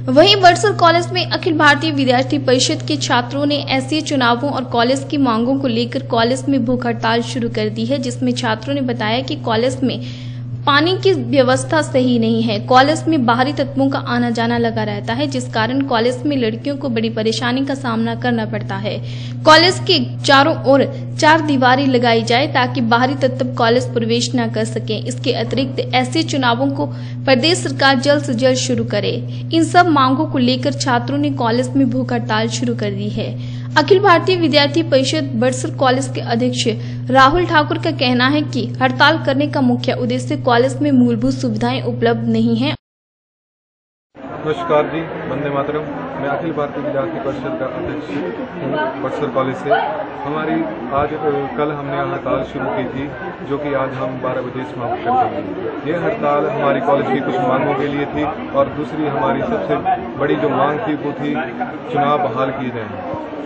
वहीं बड़सर कॉलेज में अखिल भारतीय विद्यार्थी परिषद के छात्रों ने एससीए चुनावों और कॉलेज की मांगों को लेकर कॉलेज में भूख हड़ताल शुरू कर दी है, जिसमें छात्रों ने बताया कि कॉलेज में पानी की व्यवस्था सही नहीं है। कॉलेज में बाहरी तत्वों का आना जाना लगा रहता है, जिस कारण कॉलेज में लड़कियों को बड़ी परेशानी का सामना करना पड़ता है। कॉलेज के चारों ओर 4 दीवारें लगाई जाए ताकि बाहरी तत्व कॉलेज प्रवेश न कर सके। इसके अतिरिक्त ऐसे चुनावों को प्रदेश सरकार जल्द से जल्द शुरू करे। इन सब मांगों को लेकर छात्रों ने कॉलेज में भूख हड़ताल शुरू कर दी है। अखिल भारतीय विद्यार्थी परिषद बड़सर कॉलेज के अध्यक्ष राहुल ठाकुर का कहना है कि हड़ताल करने का मुख्य उद्देश्य कॉलेज में मूलभूत सुविधाएं उपलब्ध नहीं है। नमस्कार जी, वंदे मातरम। मैं अखिल भारतीय विद्यार्थी परिषद का अध्यक्ष हूँ बड़सर कॉलेज से। हमारी कल हमने हड़ताल शुरू की थी, जो कि आज हम 12 बजे समाप्त कर देंगे। ये हड़ताल हमारी कॉलेज की कुछ मांगों के लिए थी और दूसरी हमारी सबसे बड़ी जो मांग थी वो थी चुनाव बहाल किए जाएं,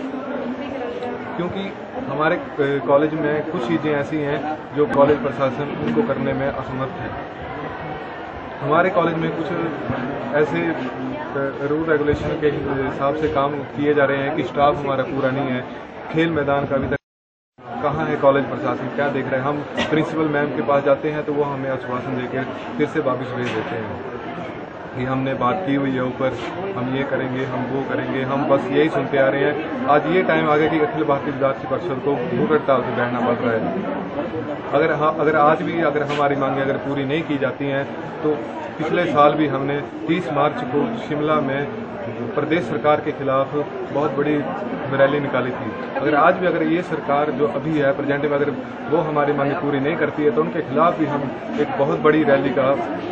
क्योंकि हमारे कॉलेज में कुछ चीज़ें ऐसी हैं जो कॉलेज प्रशासन उनको करने में असमर्थ है। हमारे कॉलेज में कुछ ऐसे रूल रेगुलेशन के हिसाब से काम किए जा रहे हैं कि स्टाफ हमारा पूरा नहीं है। खेल मैदान का अभी तक कहाँ है कॉलेज प्रशासन, क्या देख रहे हैं? हम प्रिंसिपल मैम के पास जाते हैं तो वो हमें आश्वासन देकर फिर से वापस भेज देते हैं कि हमने बात की हुई है ऊपर, हम ये करेंगे, हम वो करेंगे। हम बस यही सुनते आ रहे हैं। आज ये टाइम आ गया कि अखिल भारतीय विद्यार्थी परिषद को भूख हड़ताल से बैठना पड़ रहा है। अगर आज भी हमारी मांगें अगर पूरी नहीं की जाती हैं तो पिछले साल भी हमने 30 मार्च को शिमला में प्रदेश सरकार के खिलाफ बहुत बड़ी रैली निकाली थी। अगर ये सरकार जो अभी है प्रेजेंट में, अगर वो हमारी मांगें पूरी नहीं करती है तो उनके खिलाफ भी हम एक बहुत बड़ी रैली का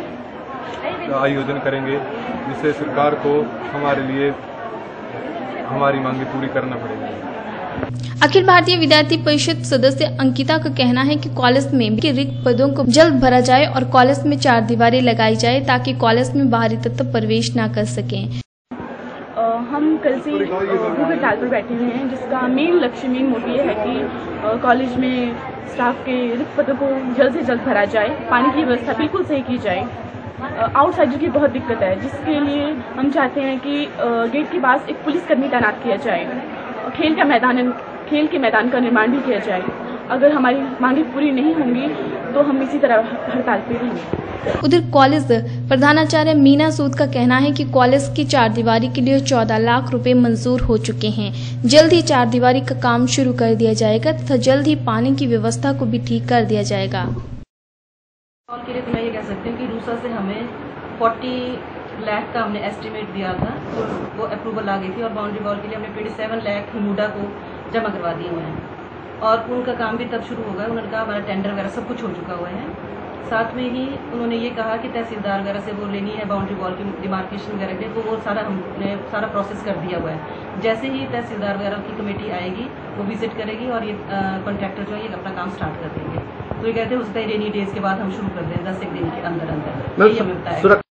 आयोजन करेंगे, जिससे सरकार को हमारे लिए हमारी मांगें पूरी करना पड़ेगी। अखिल भारतीय विद्यार्थी परिषद सदस्य अंकिता का कहना है कि कॉलेज में के रिक्त पदों को जल्द भरा जाए और कॉलेज में 4 दीवारें लगाई जाए ताकि कॉलेज में बाहरी तत्व प्रवेश न कर सकें। हम कल से भूख हड़ताल पर बैठे हुए हैं, जिसका मेन मोटिव है कि कॉलेज में स्टाफ के रिक्त पदों को जल्द से जल्द भरा जाए, पानी की व्यवस्था बिल्कुल सही की जाए। आउटसाइडर की बहुत दिक्कत है, जिसके लिए हम चाहते हैं कि गेट के पास एक पुलिसकर्मी तैनात किया जाए। खेल के मैदान का निर्माण भी किया जाए। अगर हमारी मांगें पूरी नहीं होंगी तो हम इसी तरह हड़ताल पे रहेंगे। उधर कॉलेज प्रधानाचार्य मीना सूद का कहना है कि कॉलेज की 4 दीवारी के लिए 14 लाख रुपए मंजूर हो चुके हैं। जल्द ही 4 दीवारी का काम शुरू कर दिया जाएगा तथा जल्द ही पानी की व्यवस्था को भी ठीक कर दिया जाएगा। और के लिए तो मैं ये कह सकती हूँ कि रूसा से हमें 40 लाख का हमने एस्टिमेट दिया था, तो वो अप्रूवल आ गई थी और बाउंड्री वॉल के लिए हमने 27 लाख हिमुडा को जमा करवा दिए हुए हैं और उनका काम भी तब शुरू होगा। उन्होंने कहा हमारा टेंडर वगैरह सब कुछ हो चुका हुआ है। साथ में ही उन्होंने ये कहा कि तहसीलदार वगैरह से वो लेनी है बाउंड्री वॉल की डिमार्केशन वगैरह के, तो वो हमने सारा प्रोसेस कर दिया हुआ है। जैसे ही तहसीलदार वगैरह की कमेटी आएगी वो विजिट करेगी और ये कॉन्ट्रैक्टर जो है ये अपना काम स्टार्ट कर देंगे। तो ये कहते हैं उसका रेनी डेज के बाद हम शुरू कर दें, 10 एक दिन के अंदर अंदर, यही हमें बताया।